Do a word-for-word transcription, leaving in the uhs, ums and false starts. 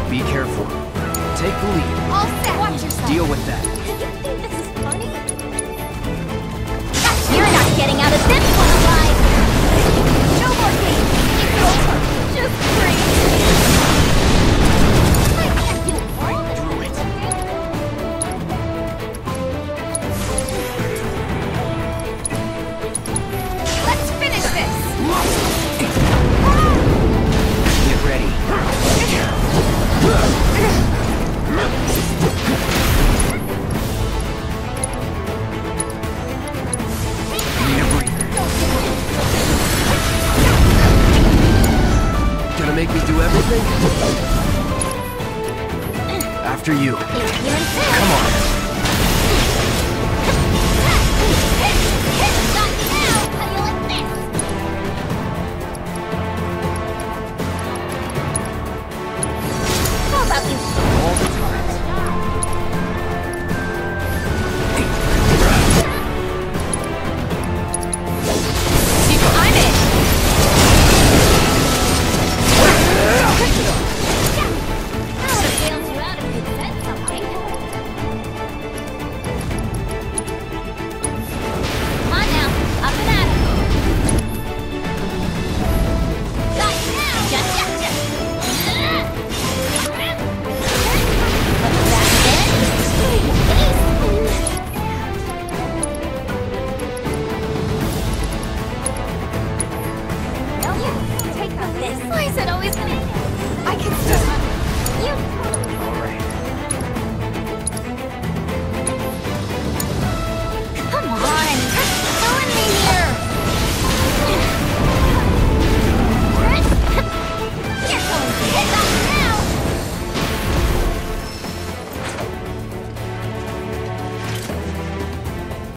Be careful. Take the lead. All set. Watch yourself. Deal with that. You think this is funny? You're not getting out of this one alive! No more games! It's over! Just breathe! I can't do all this Through it. Let's finish this! Get ready. Need a breather. Gonna make me do everything? After you. Here and Come on.